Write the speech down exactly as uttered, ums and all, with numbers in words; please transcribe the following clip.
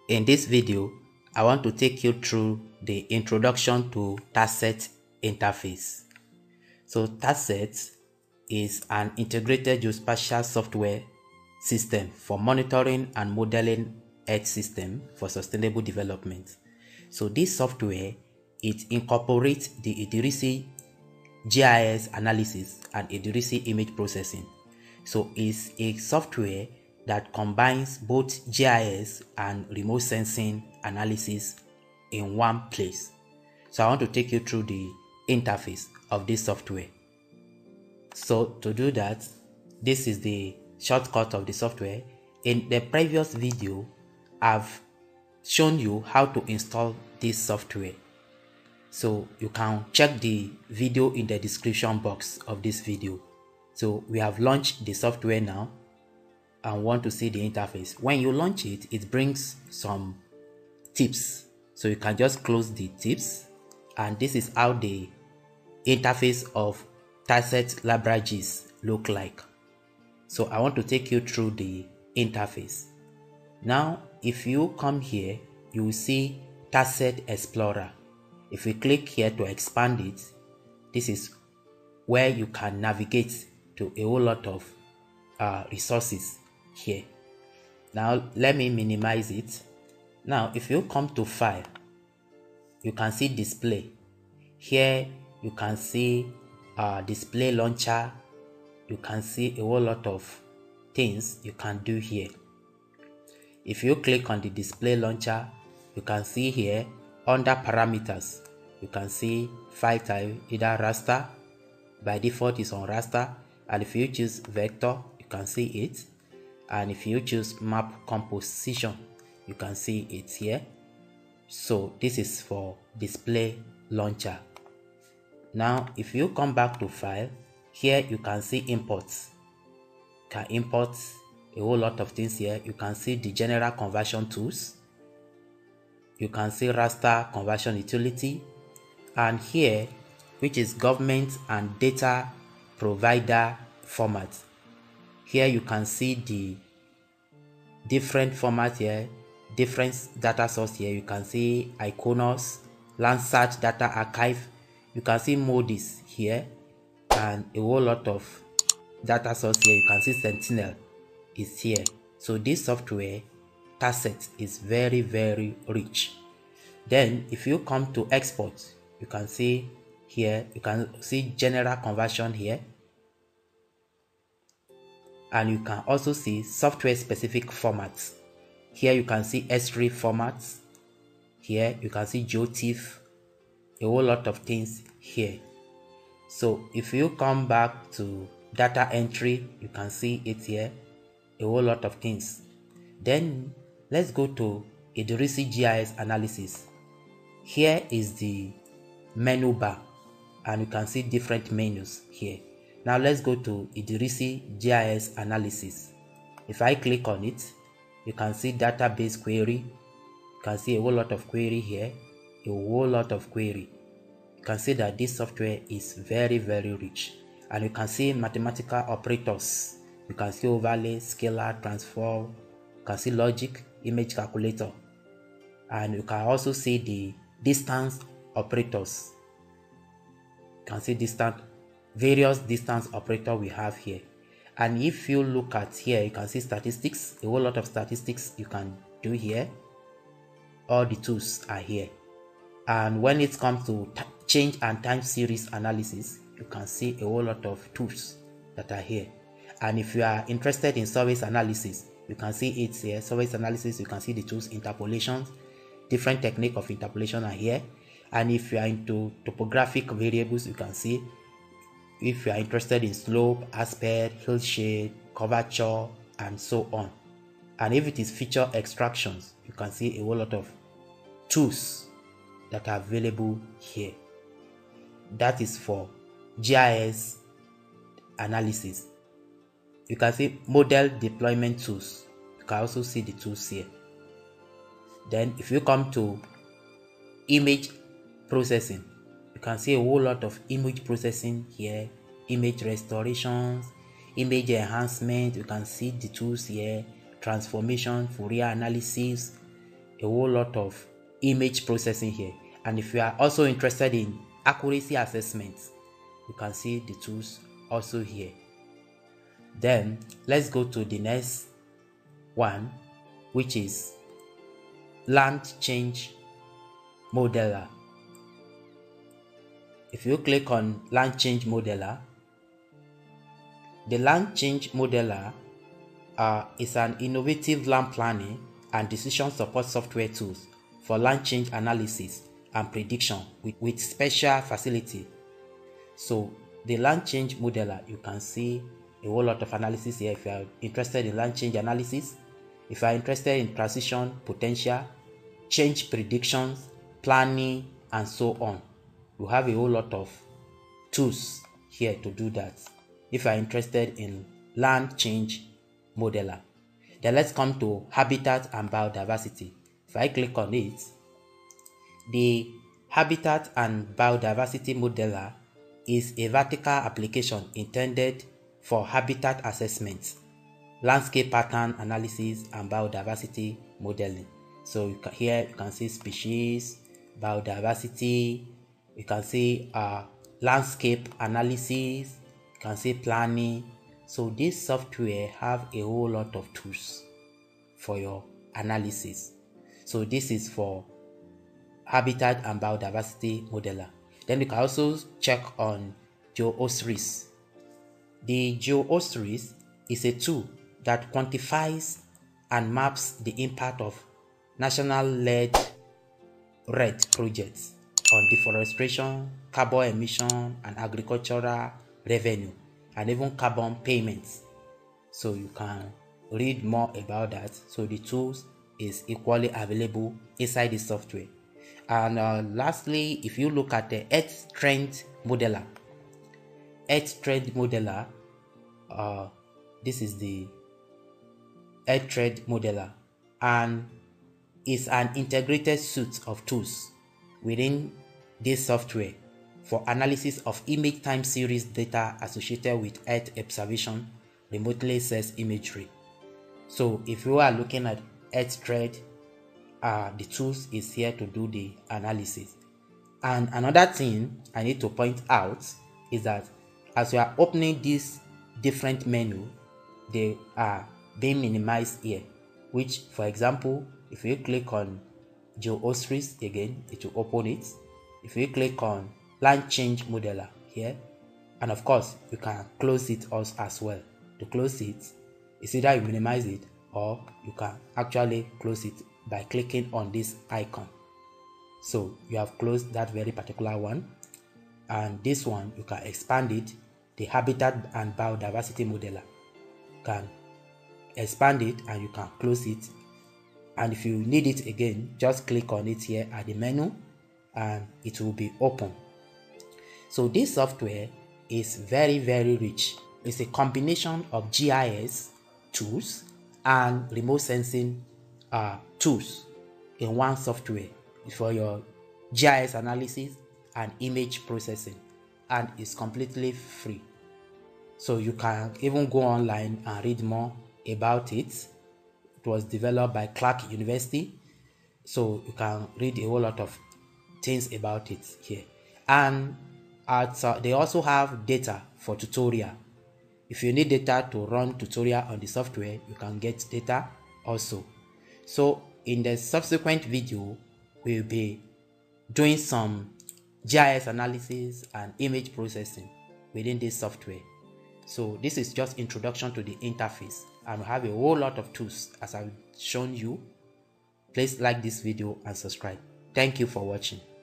In this video, I want to take you through the introduction to TASET interface. So TASET is an integrated geospatial software system for monitoring and modeling Earth system for sustainable development. So this software, it incorporates the Idrisi G I S analysis and Idrisi image processing. So it's a software that combines both G I S and remote sensing analysis in one place. So I want to take you through the interface of this software. So to do that, this is the shortcut of the software. In the previous video, I've shown you how to install this software. So you can check the video in the description box of this video. So we have launched the software now and want to see the interface. When you launch it, it brings some tips. So you can just close the tips, and this is how the interface of TASET libraries look like. So I want to take you through the interface. Now, if you come here, you will see TASET Explorer. If we click here to expand it, this is where you can navigate to a whole lot of uh, resources here. Now let me minimize it. Now if you come to file, you can see display. Here you can see uh, display launcher. You can see a whole lot of things you can do here. If you click on the display launcher, you can see here under parameters, you can see file type, either raster. By default is on raster, and if you choose vector, you can see it. And if you choose map composition, you can see it here. So this is for display launcher. Now if you come back to file, here you can see imports. You can import a whole lot of things here. You can see the general conversion tools. You can see raster conversion utility, and here, which is government and data provider format. Here you can see the different format here, different data source here. You can see Iconos, Landsat data archive. You can see Modis here, and a whole lot of data source here. You can see Sentinel is here. So this software TASET is very very rich. Then if you come to export, you can see here, you can see general conversion here, and you can also see software specific formats. Here you can see S three formats. Here you can see GeoTIFF, a whole lot of things here. So if you come back to data entry, you can see it here, a whole lot of things. Then let's go to Idrisi G I S analysis. Here is the menu bar, and you can see different menus here. Now let's go to Idrisi G I S analysis. If I click on it, you can see database query. You can see a whole lot of query here, a whole lot of query. You can see that this software is very very rich, and you can see mathematical operators. You can see overlay, scalar, transform. You can see logic, image calculator, and you can also see the distance operators. You can see distant, various distance operator we have here. And if you look at here, you can see statistics, a whole lot of statistics you can do here. All the tools are here. And when it comes to change and time series analysis, you can see a whole lot of tools that are here. And if you are interested in surface analysis, you can see it here. Surface analysis, you can see the tools, interpolations, different technique of interpolation are here. And if you are into topographic variables, you can see. If you are interested in slope, aspect, hill shade, curvature, and so on. And if it is feature extractions, you can see a whole lot of tools that are available here. That is for G I S analysis. You can see model deployment tools. You can also see the tools here. Then if you come to image processing, you can see a whole lot of image processing here, image restorations, image enhancement. You can see the tools here, transformation, Fourier analysis, a whole lot of image processing here. And if you are also interested in accuracy assessments, you can see the tools also here. Then let's go to the next one, which is Land Change Modeler. If you click on Land Change Modeler, the Land Change Modeler uh, is an innovative land planning and decision support software tools for land change analysis and prediction with, with special facility. So the Land Change Modeler, you can see a whole lot of analysis here. If you are interested in land change analysis, if you are interested in transition potential, change predictions, planning, and so on, you have a whole lot of tools here to do that if you are interested in Land Change Modeler. Then let's come to Habitat and Biodiversity. If I click on it, the Habitat and Biodiversity Modeler is a vertical application intended for habitat assessment, landscape pattern analysis, and biodiversity modeling. So you can, here you can see species, biodiversity, you can see uh, landscape analysis, you can see planning. So this software have a whole lot of tools for your analysis. So this is for Habitat and Biodiversity Modeler. Then you can also check on GeoOSRIS. The GeoOSRIS is a tool that quantifies and maps the impact of national-led REDD projects on deforestation, carbon emission, and agricultural revenue, and even carbon payments. So you can read more about that. So the tools is equally available inside the software. And uh, lastly, if you look at the Earth Trend Modeler, Earth Trend Modeler, uh, this is the Earth Trend Modeler, and is an integrated suite of tools within this software for analysis of image time series data associated with Earth observation, remotely accessed imagery. So if you are looking at Earth Trend, uh, the tools is here to do the analysis. And another thing I need to point out is that as you are opening this different menu, they are being minimized here, which, for example, if you click on GeoOSRIS again, it will open it. If you click on Land Change Modeler here, and of course you can close it also as well. To close it, it's either you minimize it or you can actually close it by clicking on this icon. So you have closed that very particular one, and this one you can expand it. The Habitat and Biodiversity Modeler, you can expand it and you can close it. And if you need it again, just click on it here at the menu and it will be open. So this software is very very rich. It's a combination of G I S tools and remote sensing uh, tools in one software for your G I S analysis and image processing, and it's completely free. So you can even go online and read more about it. It was developed by Clark University, so you can read a whole lot of things about it here. And at, uh, they also have data for tutorial. If you need data to run tutorial on the software, you can get data also. So in the subsequent video, we'll be doing some G I S analysis and image processing within this software. So this is just introduction to the interface, and we have a whole lot of tools as I've shown you. Please like this video and subscribe. Thank you for watching.